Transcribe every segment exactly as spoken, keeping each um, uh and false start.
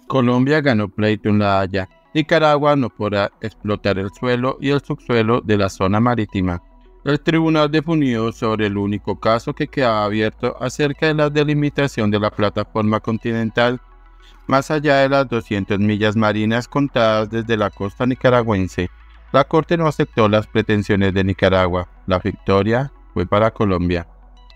Colombia ganó pleito en La Haya. Nicaragua no podrá explotar el suelo y el subsuelo de la zona marítima. El tribunal definió sobre el único caso que quedaba abierto acerca de la delimitación de la plataforma continental más allá de las doscientas millas marinas contadas desde la costa nicaragüense. La Corte no aceptó las pretensiones de Nicaragua. La victoria fue para Colombia.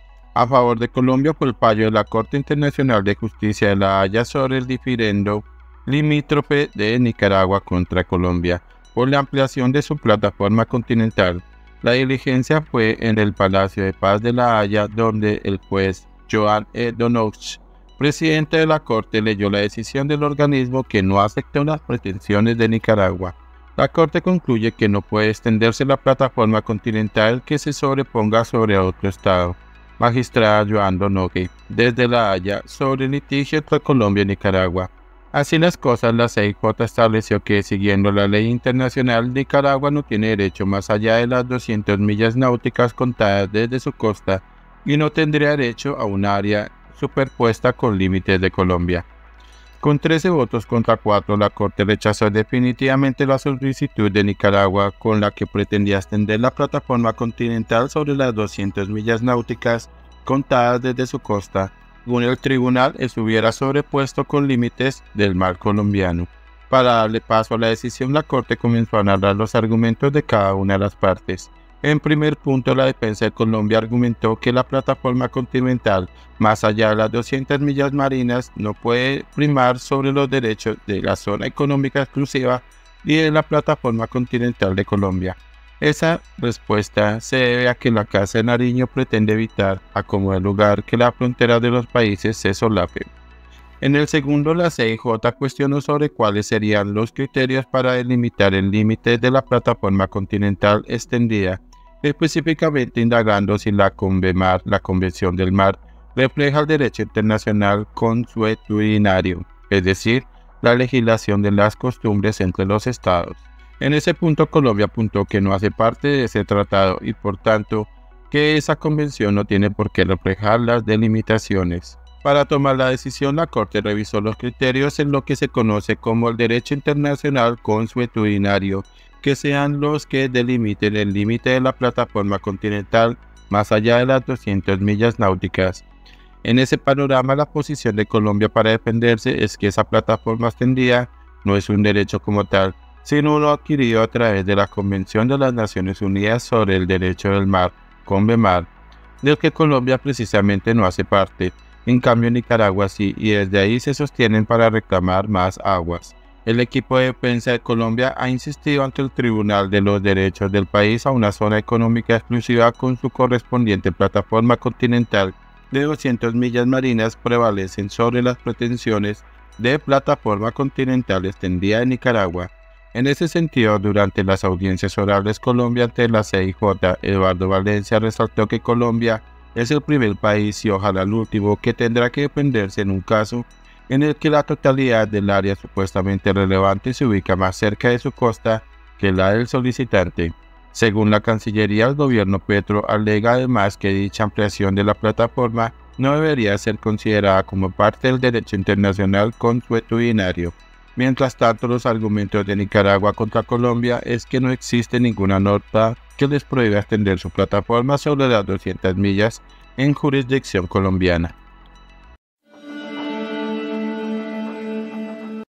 A favor de Colombia fue el fallo de la Corte Internacional de Justicia de La Haya sobre el diferendo limítrofe de Nicaragua contra Colombia por la ampliación de su plataforma continental. La diligencia fue en el Palacio de Paz de La Haya, donde el juez Joan E. Donoghue, presidente de la Corte, leyó la decisión del organismo que no aceptó las pretensiones de Nicaragua. La Corte concluye que no puede extenderse la plataforma continental que se sobreponga sobre otro Estado. Magistrada Joan Donoghue, desde La Haya, sobre el litigio entre Colombia y Nicaragua. Así las cosas, la C I J estableció que, siguiendo la ley internacional, Nicaragua no tiene derecho más allá de las doscientas millas náuticas contadas desde su costa y no tendría derecho a un área superpuesta con límites de Colombia. Con trece votos contra cuatro, la Corte rechazó definitivamente la solicitud de Nicaragua con la que pretendía extender la plataforma continental sobre las doscientas millas náuticas contadas desde su costa. Según el tribunal, estuviera sobrepuesto con límites del mar colombiano. Para darle paso a la decisión, la Corte comenzó a narrar los argumentos de cada una de las partes. En primer punto, la defensa de Colombia argumentó que la plataforma continental, más allá de las doscientas millas marinas, no puede primar sobre los derechos de la zona económica exclusiva y de la plataforma continental de Colombia. Esa respuesta se debe a que la Casa de Nariño pretende evitar, a como el lugar, que la frontera de los países se solapen. En el segundo, la C I J cuestionó sobre cuáles serían los criterios para delimitar el límite de la plataforma continental extendida, específicamente indagando si la CONVEMAR, la Convención del Mar, refleja el derecho internacional consuetudinario, es decir, la legislación de las costumbres entre los estados. En ese punto, Colombia apuntó que no hace parte de ese tratado y, por tanto, que esa convención no tiene por qué reflejar las delimitaciones. Para tomar la decisión, la Corte revisó los criterios en lo que se conoce como el derecho internacional consuetudinario, que sean los que delimiten el límite de la plataforma continental más allá de las doscientas millas náuticas. En ese panorama, la posición de Colombia para defenderse es que esa plataforma extendida no es un derecho como tal, sino uno adquirido a través de la Convención de las Naciones Unidas sobre el Derecho del Mar, CONVEMAR, del que Colombia precisamente no hace parte. En cambio, Nicaragua sí, y desde ahí se sostienen para reclamar más aguas. El equipo de defensa de Colombia ha insistido ante el Tribunal de los Derechos del país a una zona económica exclusiva con su correspondiente plataforma continental de doscientas millas marinas prevalecen sobre las pretensiones de plataforma continental extendida de Nicaragua. En ese sentido, durante las audiencias orales Colombia ante la C I J, Eduardo Valencia resaltó que Colombia es el primer país y ojalá el último que tendrá que defenderse en un caso en el que la totalidad del área supuestamente relevante se ubica más cerca de su costa que la del solicitante. Según la Cancillería, el gobierno Petro alega además que dicha ampliación de la plataforma no debería ser considerada como parte del derecho internacional consuetudinario. Mientras tanto, los argumentos de Nicaragua contra Colombia es que no existe ninguna norma que les prohíba extender su plataforma sobre las doscientas millas en jurisdicción colombiana.